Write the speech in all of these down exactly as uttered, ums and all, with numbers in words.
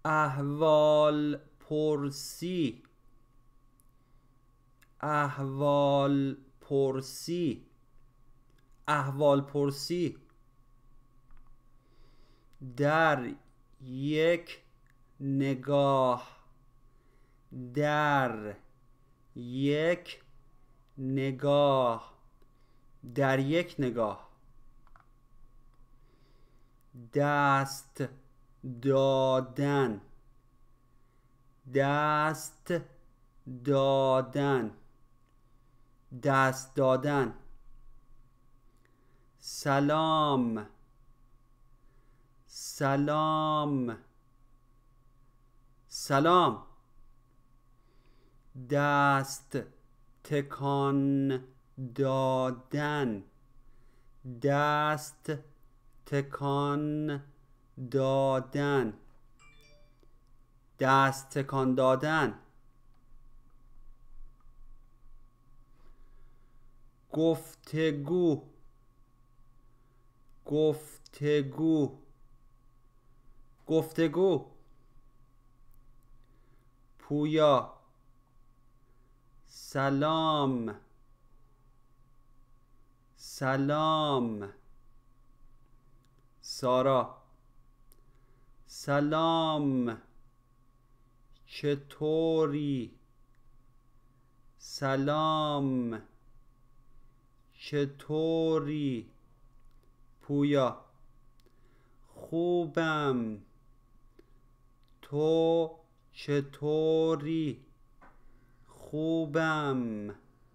احوال پرسی، احوال پرسی، احوال پرسی. در یک نگاه، در یک نگاه، در یک نگاه. دست دادن، دست دادن، دست دادن. سلام، سلام، سلام. دست تکان دادن، دست تکان دادن، دست تکان دادن. گفتگو، گفتگو، گفتگو. پویا، سلام، سلام. سارا، سلام، چطوری؟ سلام، چطوری؟ پویا، خوبم، تو چطوری؟ خوبم،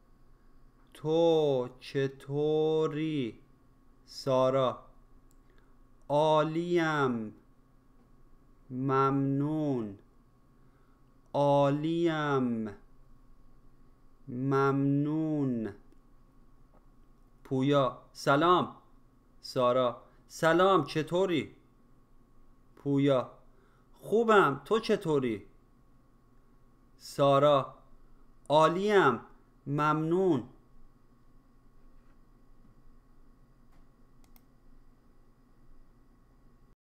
تو چطوری؟ سارا، عالیم، ممنون، عالیم، ممنون. پویا، سلام. سارا، سلام، چطوری؟ پویا، خوبم، تو چطوری؟ سارا، عالیم، ممنون.